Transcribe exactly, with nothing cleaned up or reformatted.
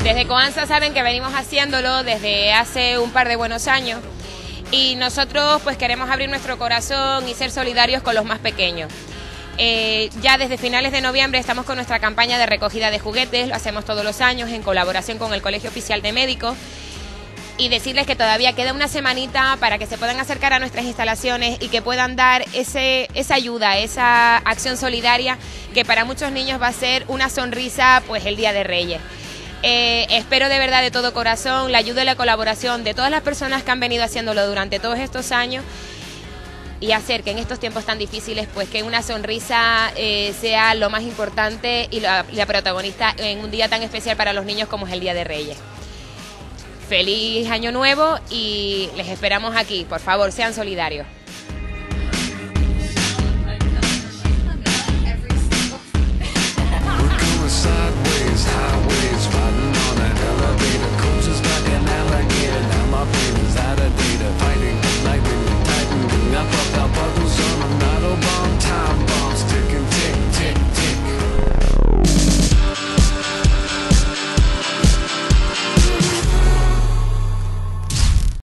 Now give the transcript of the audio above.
Desde COANSA saben que venimos haciéndolo desde hace un par de buenos años y nosotros pues queremos abrir nuestro corazón y ser solidarios con los más pequeños. Eh, ya desde finales de noviembre estamos con nuestra campaña de recogida de juguetes, lo hacemos todos los años en colaboración con el Colegio Oficial de Médicos, y decirles que todavía queda una semanita para que se puedan acercar a nuestras instalaciones y que puedan dar ese, esa ayuda, esa acción solidaria que para muchos niños va a ser una sonrisa pues el Día de Reyes. Eh, espero de verdad de todo corazón la ayuda y la colaboración de todas las personas que han venido haciéndolo durante todos estos años y hacer que en estos tiempos tan difíciles pues que una sonrisa eh, sea lo más importante y la, la protagonista en un día tan especial para los niños como es el Día de Reyes. Feliz Año Nuevo y les esperamos aquí, por favor, sean solidarios.